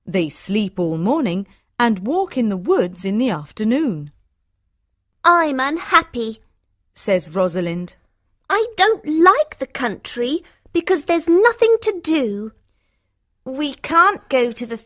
They sleep all morning and walk in the woods in the afternoon. I'm unhappy, says Rosalind. I don't like the country because there's nothing to do. We can't go to the